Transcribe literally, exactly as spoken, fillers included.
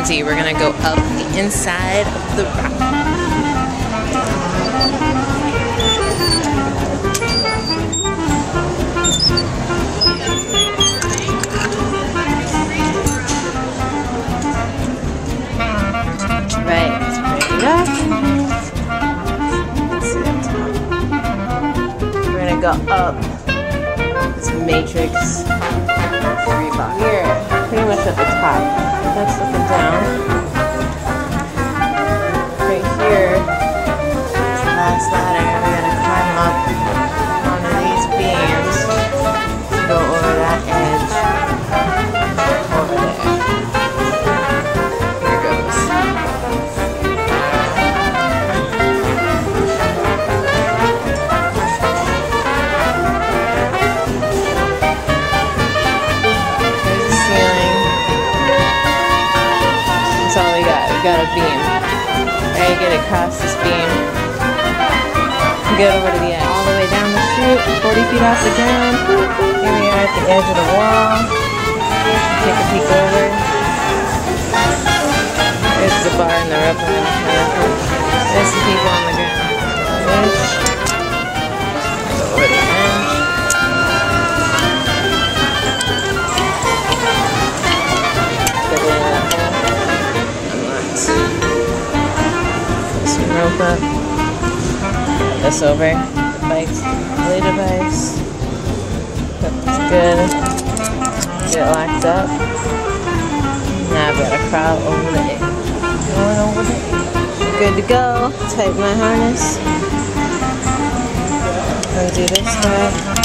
empty. We're gonna go up the inside of the rock. Right, bring it up. Let's see up top. We're gonna go up this matrix three box. Here, pretty much at the top. That's looking down. Right here, this last ladder. We gotta climb up onto these beams to go over that edge over there. Here goes. There's the ceiling. That's all we got. We got a beam. Ready to get across this beam. Get over to the edge. All the way down the chute, forty feet off the ground. Here we are at the edge of the wall. Take a peek over. There's the bar and the rope. There's some people on the ground. Edge. Go over the edge. Put it in that hole. Put some rope up. Put this over. The bike's play device. That's good. Get it locked up. Now I've got to crawl over the edge. Going over the edge. Good to go. Tighten my harness. Undo this guy.